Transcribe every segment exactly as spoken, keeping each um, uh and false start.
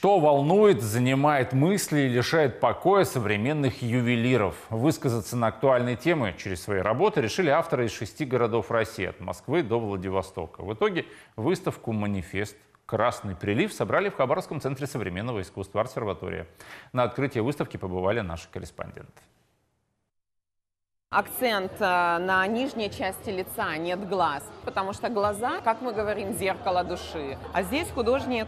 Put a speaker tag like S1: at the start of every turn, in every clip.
S1: Что волнует, занимает мысли и лишает покоя современных ювелиров? Высказаться на актуальные темы через свои работы решили авторы из шести городов России, от Москвы до Владивостока. В итоге выставку «Манифест. Красный прилив» собрали в Хабаровском центре современного искусства «Артсерватория». На открытии выставки побывали наши корреспонденты.
S2: Акцент на нижней части лица, нет глаз, потому что глаза, как мы говорим, зеркало души. А здесь художник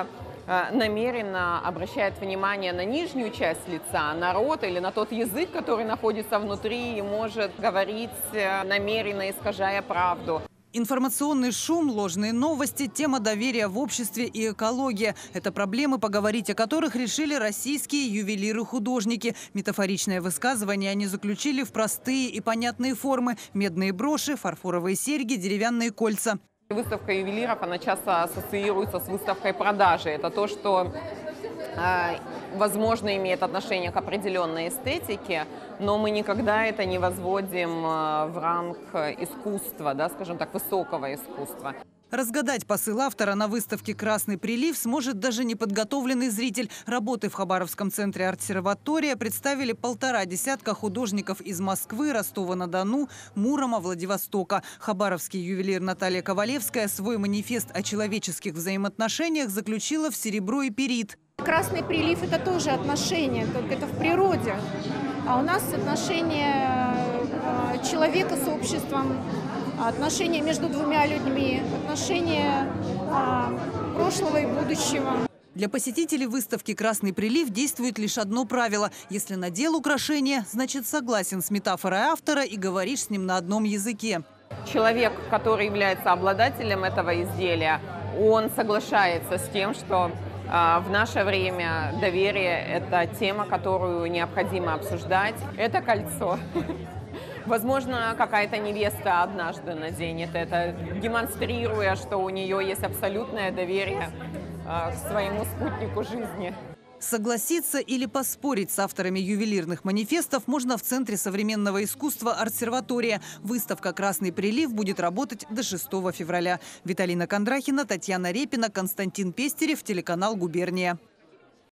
S2: намеренно обращает внимание на нижнюю часть лица, на рот или на тот язык, который находится внутри и может говорить, намеренно искажая правду.
S3: Информационный шум, ложные новости, тема доверия в обществе и экология – это проблемы, поговорить о которых решили российские ювелиры-художники. Метафоричное высказывание они заключили в простые и понятные формы – медные броши, фарфоровые серьги, деревянные кольца.
S2: Выставка ювелиров, она часто ассоциируется с выставкой продажи. Это то, что, э, возможно, имеет отношение к определенной эстетике, но мы никогда это не возводим в ранг искусства, да, скажем так, высокого искусства.
S3: Разгадать посыл автора на выставке «Красный прилив» сможет даже неподготовленный зритель. Работы в Хабаровском центре «Артсерватория» представили полтора десятка художников из Москвы, Ростова-на-Дону, Мурома, Владивостока. Хабаровский ювелир Наталья Ковалевская свой манифест о человеческих взаимоотношениях заключила в серебро и перит.
S4: Красный прилив – это тоже отношения, только это в природе. А у нас отношения человека с обществом, отношения между двумя людьми, отношения а, прошлого и будущего.
S3: Для посетителей выставки «Красный прилив» действует лишь одно правило. Если надел украшение, значит согласен с метафорой автора и говоришь с ним на одном языке.
S2: Человек, который является обладателем этого изделия, он соглашается с тем, что а, в наше время доверие – это тема, которую необходимо обсуждать. Это кольцо. Возможно, какая-то невеста однажды наденет это, демонстрируя, что у нее есть абсолютное доверие э, к своему спутнику жизни.
S3: Согласиться или поспорить с авторами ювелирных манифестов можно в Центре современного искусства «Артсерватория». Выставка «Красный прилив» будет работать до шестого февраля. Виталина Кондрахина, Татьяна Репина, Константин Пестерев, телеканал «Губерния».